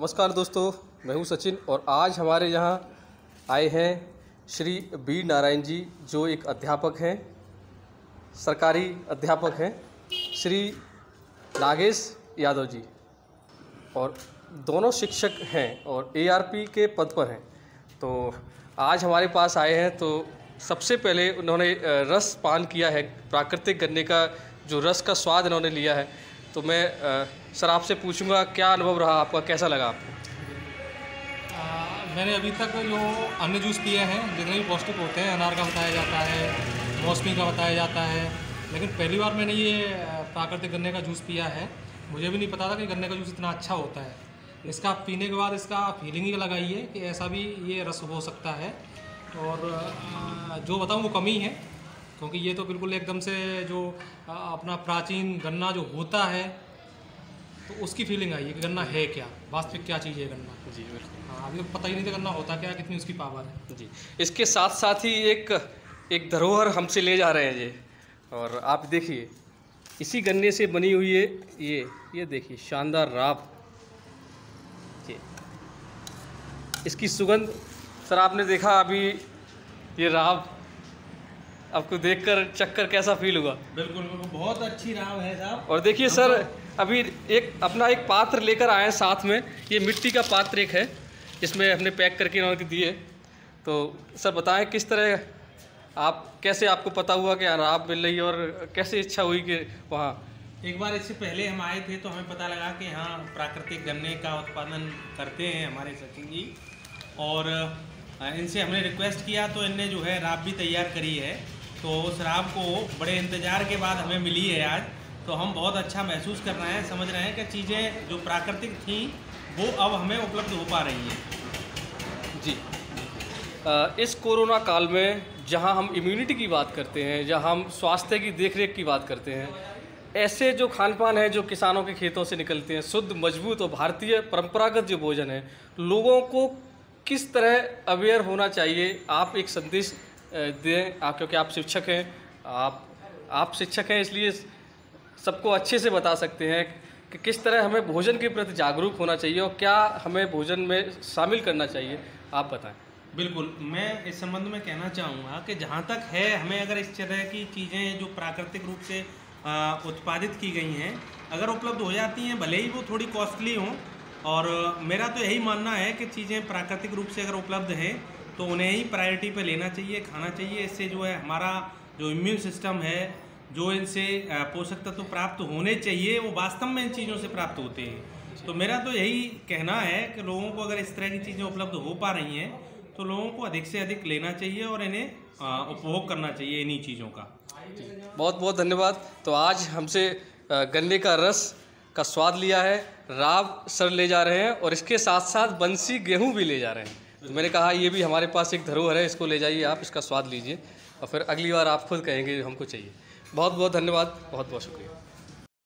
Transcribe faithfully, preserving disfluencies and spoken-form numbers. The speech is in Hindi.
नमस्कार दोस्तों, मैं हूं सचिन और आज हमारे यहाँ आए हैं श्री बी नारायण जी, जो एक अध्यापक हैं, सरकारी अध्यापक हैं, श्री नागेश यादव जी, और दोनों शिक्षक हैं और ए आर पी के पद पर हैं। तो आज हमारे पास आए हैं। तो सबसे पहले उन्होंने रस पान किया है, प्राकृतिक गन्ने का जो रस का स्वाद इन्होंने लिया है। तो मैं सर आपसे पूछूंगा, क्या अनुभव रहा आपका, कैसा लगा आपको? आ, मैंने अभी तक जो अन्य जूस पिए हैं, जितने भी पौष्टिक होते हैं, अनार का बताया जाता है, मौसमी का बताया जाता है, लेकिन पहली बार मैंने ये प्राकृतिक गन्ने का जूस पिया है। मुझे भी नहीं पता था कि गन्ने का जूस इतना अच्छा होता है। इसका पीने के बाद इसका फीलिंग ही अलग आई है कि ऐसा भी ये रस हो सकता है। और जो बताऊँ वो कमी है, क्योंकि ये तो बिल्कुल एकदम से जो अपना प्राचीन गन्ना जो होता है तो उसकी फीलिंग आई है कि गन्ना है क्या, वास्तविक क्या चीज़ है गन्ना। जी बिल्कुल। हाँ, अभी तो पता ही नहीं था गन्ना होता क्या, कितनी उसकी पावर है। जी, इसके साथ साथ ही एक एक धरोहर हमसे ले जा रहे हैं ये। और आप देखिए, इसी गन्ने से बनी हुई है ये ये देखिए शानदार राब। ये इसकी सुगंध सर आपने देखा अभी, ये राब आपको देखकर चक्कर कैसा फील हुआ? बिल्कुल बिल्कुल, बहुत अच्छी राब है साहब। और देखिए सर, अभी एक अपना एक पात्र लेकर आए हैं साथ में। ये मिट्टी का पात्र एक है, इसमें हमने पैक करके इन्होंने दिए। तो सर बताएं, किस तरह आप, कैसे आपको पता हुआ कि राब मिल रही है और कैसे इच्छा हुई कि वहाँ? एक बार इससे पहले हम आए थे तो हमें पता लगा कि हाँ प्राकृतिक गन्ने का उत्पादन करते हैं हमारे सचिन जी, और इनसे हमने रिक्वेस्ट किया तो इनने जो है राब भी तैयार करी है। तो उस राब को बड़े इंतज़ार के बाद हमें मिली है आज, तो हम बहुत अच्छा महसूस कर रहे हैं, समझ रहे हैं कि चीज़ें जो प्राकृतिक थी वो अब हमें उपलब्ध हो पा रही हैं। जी, आ, इस कोरोना काल में जहां हम इम्यूनिटी की बात करते हैं, जहां हम स्वास्थ्य की देखरेख की बात करते हैं, ऐसे जो खान पान है जो किसानों के खेतों से निकलते हैं, शुद्ध, मजबूत और भारतीय परंपरागत जो भोजन है, लोगों को किस तरह अवेयर होना चाहिए, आप एक संदेश दें। आप क्योंकि आप शिक्षक हैं, आप आप शिक्षक हैं, इसलिए सबको अच्छे से बता सकते हैं कि किस तरह हमें भोजन के प्रति जागरूक होना चाहिए और क्या हमें भोजन में शामिल करना चाहिए, आप बताएं। बिल्कुल, मैं इस संबंध में कहना चाहूँगा कि जहाँ तक है, हमें अगर इस तरह की चीज़ें जो प्राकृतिक रूप से उत्पादित की गई हैं अगर उपलब्ध हो जाती हैं, भले ही वो थोड़ी कॉस्टली हों, और मेरा तो यही मानना है कि चीज़ें प्राकृतिक रूप से अगर उपलब्ध हैं तो उन्हें ही प्रायोरिटी पे लेना चाहिए, खाना चाहिए। इससे जो है हमारा जो इम्यून सिस्टम है, जो इनसे पोषक तत्व प्राप्त होने चाहिए, वो वास्तव में इन चीज़ों से प्राप्त होते हैं। तो मेरा तो यही कहना है कि लोगों को अगर इस तरह की चीज़ें उपलब्ध हो पा रही हैं तो लोगों को अधिक से अधिक लेना चाहिए और इन्हें उपभोग करना चाहिए इन्हीं चीज़ों का। बहुत बहुत धन्यवाद। तो आज हमसे गन्ने का रस का स्वाद लिया है, राब सर ले जा रहे हैं और इसके साथ साथ बंसी गेहूं भी ले जा रहे हैं। तो मैंने कहा ये भी हमारे पास एक धरोहर है, इसको ले जाइए आप, इसका स्वाद लीजिए और फिर अगली बार आप खुद कहेंगे हमको चाहिए। बहुत बहुत धन्यवाद, बहुत बहुत शुक्रिया।